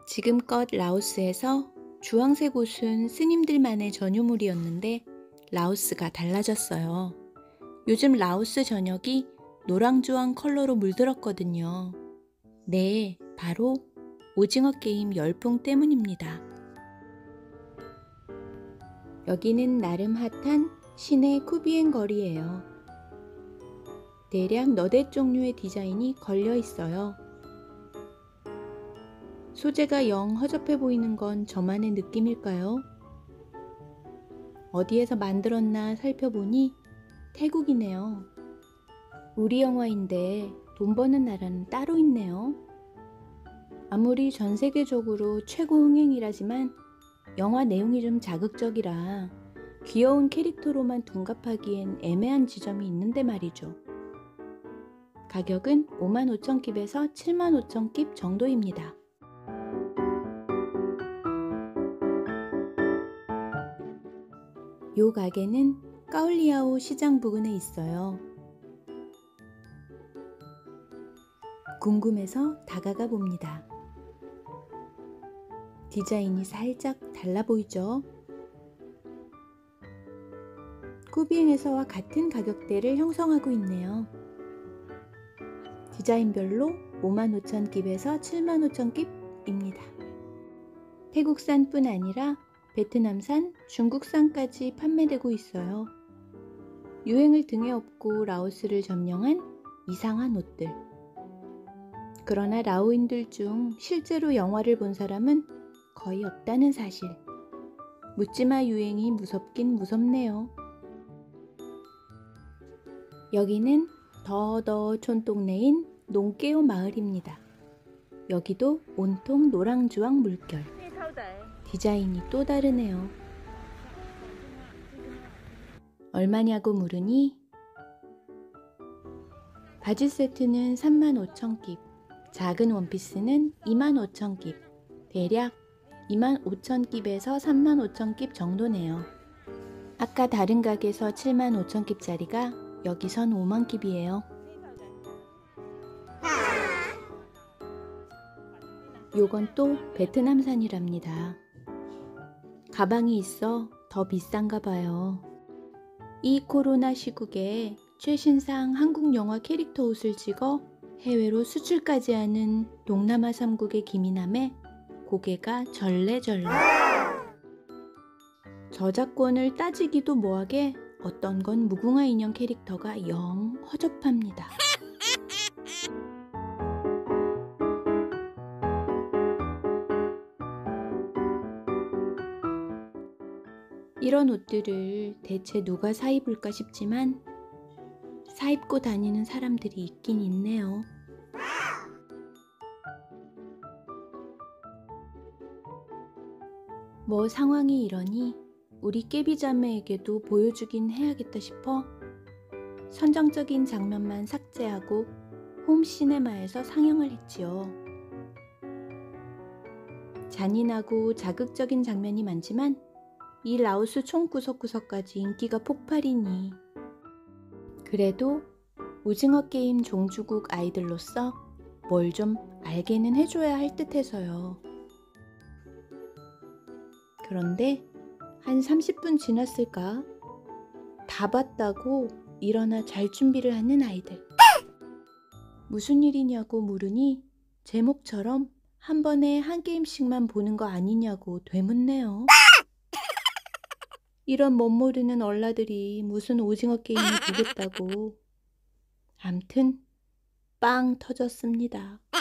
지금껏 라오스에서 주황색 옷은 스님들만의 전유물이었는데 라오스가 달라졌어요. 요즘 라오스 전역이 노랑주황 컬러로 물들었거든요. 네, 바로 오징어 게임 열풍 때문입니다. 여기는 나름 핫한 시내 쿠비엔 거리예요. 대략 너댓 종류의 디자인이 걸려 있어요. 소재가 영 허접해 보이는 건 저만의 느낌일까요? 어디에서 만들었나 살펴보니 태국이네요. 우리 영화인데 돈 버는 나라는 따로 있네요. 아무리 전 세계적으로 최고 흥행이라지만 영화 내용이 좀 자극적이라 귀여운 캐릭터로만 둔갑하기엔 애매한 지점이 있는데 말이죠. 가격은 55,000깁에서 75,000깁 정도입니다. 요 가게는 까울리아오 시장 부근에 있어요. 궁금해서 다가가 봅니다. 디자인이 살짝 달라 보이죠? 쿠비엔에서와 같은 가격대를 형성하고 있네요. 디자인별로 55,000깁에서 75,000깁입니다. 태국산뿐 아니라 베트남산, 중국산까지 판매되고 있어요. 유행을 등에 업고 라오스를 점령한 이상한 옷들. 그러나 라오인들 중 실제로 영화를 본 사람은 거의 없다는 사실. 묻지마 유행이 무섭긴 무섭네요. 여기는 더더 촌동네인 농깨오 마을입니다. 여기도 온통 노랑주황 물결. 디자인이 또 다르네요. 얼마냐고 물으니 바지 세트는 35,000깁, 작은 원피스는 25,000깁, 대략 25,000깁에서 35,000깁 정도네요. 아까 다른 가게에서 75,000깁짜리가 여기선 50,000깁이에요. 요건 또 베트남산이랍니다. 가방이 있어 더 비싼가 봐요. 이 코로나 시국에 최신상 한국 영화 캐릭터 옷을 찍어 해외로 수출까지 하는 동남아 3국의 김이남에 고개가 절레절레. 저작권을 따지기도 뭐하게 어떤 건 무궁화 인형 캐릭터가 영 허접합니다. 이런 옷들을 대체 누가 사 입을까 싶지만 사 입고 다니는 사람들이 있긴 있네요. 뭐 상황이 이러니 우리 깨비자매에게도 보여주긴 해야겠다 싶어 선정적인 장면만 삭제하고 홈시네마에서 상영을 했지요. 잔인하고 자극적인 장면이 많지만 이 라오스 총 구석구석까지 인기가 폭발이니 그래도 오징어 게임 종주국 아이들로서 뭘 좀 알게는 해줘야 할 듯해서요. 그런데 한 30분 지났을까? 다 봤다고 일어나 잘 준비를 하는 아이들. 무슨 일이냐고 물으니 제목처럼 한 번에 한 게임씩만 보는 거 아니냐고 되묻네요. 이런 멋모르는 얼라들이 무슨 오징어 게임을 보겠다고. 암튼 빵 터졌습니다.